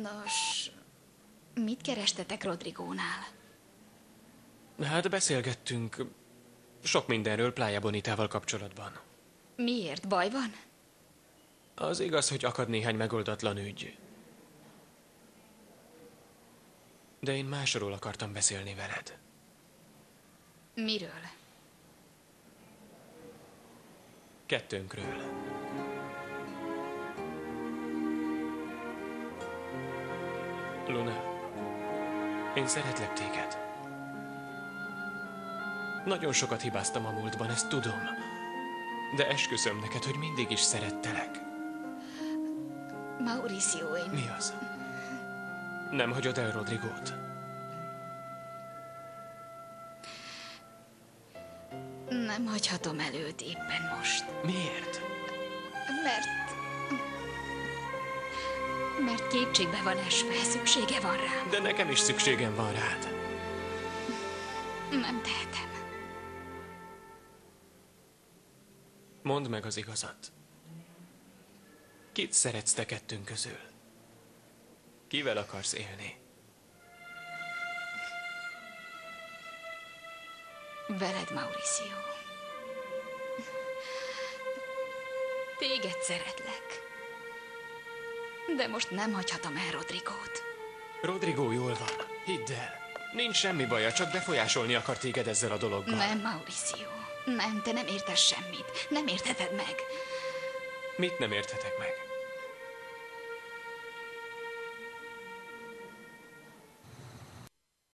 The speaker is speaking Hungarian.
Nos, mit kerestetek Rodrigónál? Hát beszélgettünk sok mindenről Playa Bonitával kapcsolatban. Miért? Baj van? Az igaz, hogy akad néhány megoldatlan ügy. De én másról akartam beszélni veled. Miről? Kettőnkről. Luna, én szeretlek téged. Nagyon sokat hibáztam a múltban, ezt tudom. De esküszöm neked, hogy mindig is szerettelek. Mauricio, én... Mi az? Nem hagyod el Rodrigót? Nem hagyhatom el őt éppen most. Miért? Mert kétségbe van esve, szüksége van rám. De nekem is szükségem van rád. Nem tehetem. Mondd meg az igazat. Kit szeretsz te kettőnk közül? Kivel akarsz élni? Veled, Mauricio. Téged szeretlek. De most nem hagyhatom el Rodrigót. Rodrigo jól van, hidd el. Nincs semmi baja, csak befolyásolni akar téged ezzel a dologgal. Nem, Mauricio. Nem, te nem értesz semmit. Nem értheted meg. Mit nem érthetek meg?